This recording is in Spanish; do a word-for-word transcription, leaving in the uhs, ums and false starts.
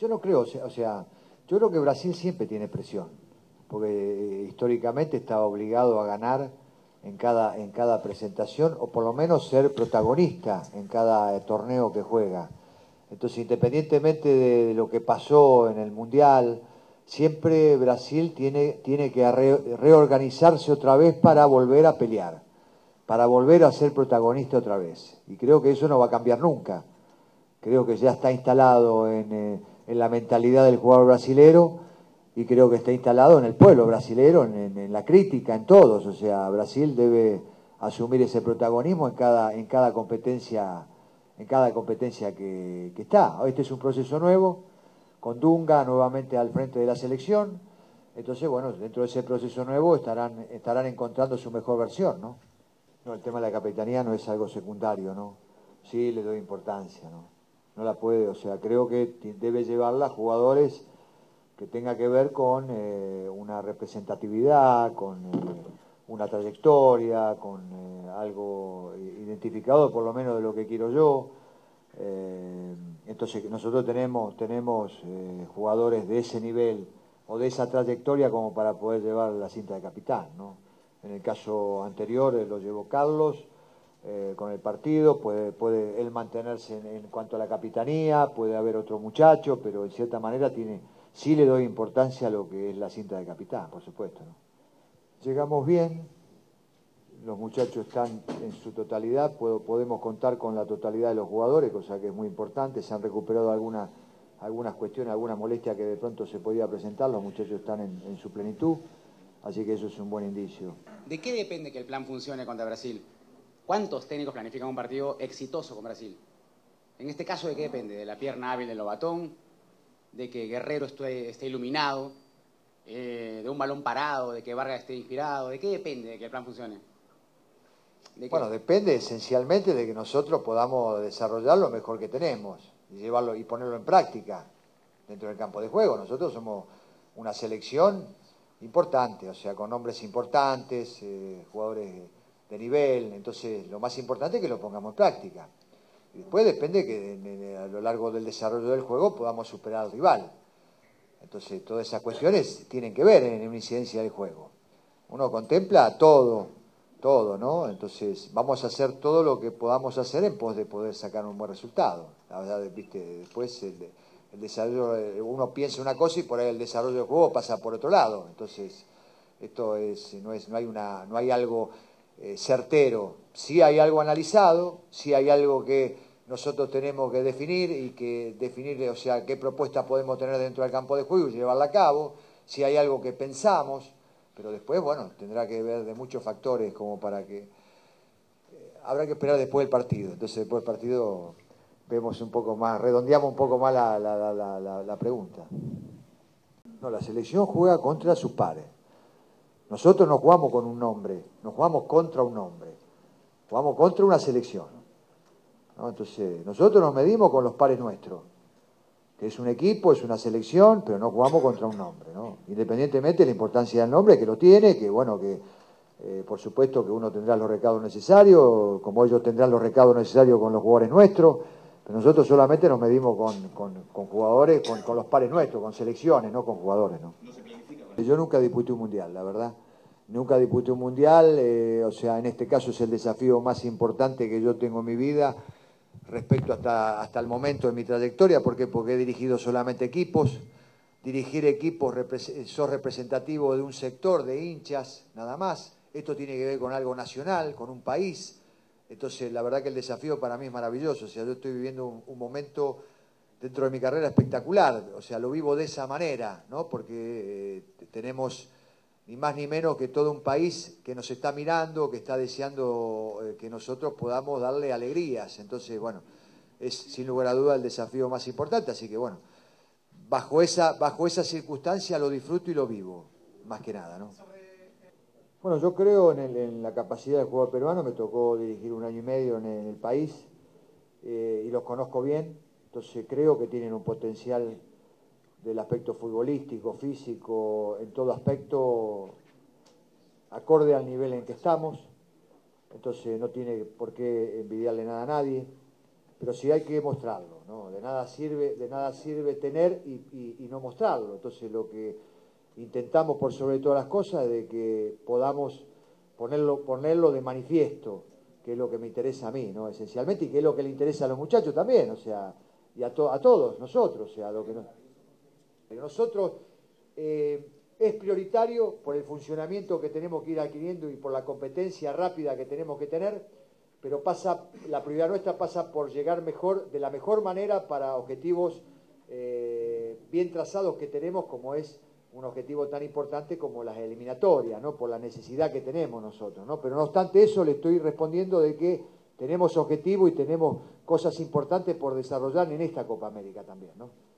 Yo no creo, o sea, o sea, yo creo que Brasil siempre tiene presión, porque eh, históricamente estaba obligado a ganar en cada, en cada presentación, o por lo menos ser protagonista en cada eh, torneo que juega. Entonces, independientemente de, de lo que pasó en el Mundial, siempre Brasil tiene, tiene que re, reorganizarse otra vez para volver a pelear, para volver a ser protagonista otra vez. Y creo que eso no va a cambiar nunca. Creo que ya está instalado en, eh, en la mentalidad del jugador brasilero y creo que está instalado en el pueblo brasilero, en, en, en la crítica, en todos. O sea, Brasil debe asumir ese protagonismo en cada, en cada competencia, en cada competencia que, que está. Este es un proceso nuevo, con Dunga nuevamente al frente de la selección. Entonces, bueno, dentro de ese proceso nuevo estarán, estarán encontrando su mejor versión, ¿no? No, el tema de la capitanía no es algo secundario, ¿no? Sí, le doy importancia, ¿no? No la puede, o sea, creo que debe llevarla a jugadores que tenga que ver con eh, una representatividad, con eh, una trayectoria, con eh, algo identificado por lo menos de lo que quiero yo. Eh, entonces nosotros tenemos, tenemos eh, jugadores de ese nivel o de esa trayectoria como para poder llevar la cinta de capitán, ¿no? En el caso anterior eh, lo llevó Carlos. Eh, con el partido, puede, puede él mantenerse en, en cuanto a la capitanía, puede haber otro muchacho, pero en cierta manera tiene, sí le doy importancia a lo que es la cinta de capitán, por supuesto, ¿no? Llegamos bien, los muchachos están en su totalidad, puedo, podemos contar con la totalidad de los jugadores, cosa que es muy importante, se han recuperado alguna, algunas cuestiones, alguna molestia que de pronto se podía presentar, los muchachos están en, en su plenitud, así que eso es un buen indicio. ¿De qué depende que el plan funcione contra Brasil? ¿Cuántos técnicos planifican un partido exitoso con Brasil? En este caso, ¿de qué depende? ¿De la pierna hábil del Lobatón? ¿De que Guerrero esté, esté iluminado? Eh, ¿De un balón parado? ¿De que Vargas esté inspirado? ¿De qué depende de que el plan funcione? ¿De bueno, depende esencialmente de que nosotros podamos desarrollar lo mejor que tenemos y llevarlo y ponerlo en práctica dentro del campo de juego. Nosotros somos una selección importante, o sea, con nombres importantes, eh, jugadores de nivel, entonces lo más importante es que lo pongamos en práctica. Y después depende que de, de, a lo largo del desarrollo del juego podamos superar al rival. Entonces todas esas cuestiones tienen que ver en una incidencia del juego. Uno contempla todo, todo, ¿no? Entonces vamos a hacer todo lo que podamos hacer en pos de poder sacar un buen resultado. La verdad, viste, después el, el desarrollo, uno piensa una cosa y por ahí el desarrollo del juego pasa por otro lado. Entonces esto es, no es, no hay una, no hay algo eh, certero. Sí hay algo analizado, sí hay algo que nosotros tenemos que definir y que definir, o sea, qué propuesta podemos tener dentro del campo de juego y llevarla a cabo. Si hay algo que pensamos, pero después, bueno, tendrá que ver de muchos factores como para que... Eh, habrá que esperar después del partido. Entonces, después del partido vemos un poco más, redondeamos un poco más la, la, la, la, la pregunta. No, la selección juega contra sus pares. Nosotros no jugamos con un nombre, no jugamos contra un nombre, jugamos contra una selección, ¿no? Entonces, nosotros nos medimos con los pares nuestros, que es un equipo, es una selección, pero no jugamos contra un nombre, ¿no? Independientemente de la importancia del nombre, que lo tiene, que bueno, que eh, por supuesto que uno tendrá los recados necesarios, como ellos tendrán los recados necesarios con los jugadores nuestros, pero nosotros solamente nos medimos con, con, con jugadores, con, con los pares nuestros, con selecciones, no con jugadores, ¿no? ¿No se planifica? Yo nunca disputé un mundial, la verdad. Nunca disputé un mundial, eh, o sea, en este caso es el desafío más importante que yo tengo en mi vida respecto hasta, hasta el momento de mi trayectoria. ¿Por qué? Porque he dirigido solamente equipos. Dirigir equipos, sos representativo de un sector de hinchas, nada más. Esto tiene que ver con algo nacional, con un país. Entonces, la verdad que el desafío para mí es maravilloso. O sea, yo estoy viviendo un, un momento dentro de mi carrera espectacular. O sea, lo vivo de esa manera, ¿no? Porque eh, tenemos ni más ni menos que todo un país que nos está mirando, que está deseando eh, que nosotros podamos darle alegrías. Entonces, bueno, es sin lugar a duda el desafío más importante. Así que, bueno, bajo esa, bajo esa circunstancia lo disfruto y lo vivo, más que nada, ¿no? Bueno, yo creo en, el, en la capacidad del jugador peruano. Me tocó dirigir un año y medio en el, en el país eh, y los conozco bien. Entonces creo que tienen un potencial del aspecto futbolístico, físico, en todo aspecto acorde al nivel en que estamos. Entonces no tiene por qué envidiarle nada a nadie. pero sí hay que mostrarlo, ¿no? De nada sirve, de nada sirve tener y, y, y no mostrarlo. Entonces lo que intentamos por sobre todas las cosas es de que podamos ponerlo, ponerlo de manifiesto, que es lo que me interesa a mí, ¿no? Esencialmente, y que es lo que le interesa a los muchachos también, o sea, y a, to, a todos nosotros, o sea, lo que nos, nosotros eh, es prioritario por el funcionamiento que tenemos que ir adquiriendo y por la competencia rápida que tenemos que tener, pero pasa, la prioridad nuestra pasa por llegar mejor, de la mejor manera para objetivos eh, bien trazados que tenemos, como es un objetivo tan importante como las eliminatorias, ¿no? Por la necesidad que tenemos nosotros, ¿no? Pero no obstante eso, le estoy respondiendo de que tenemos objetivos y tenemos cosas importantes por desarrollar en esta Copa América también, ¿no?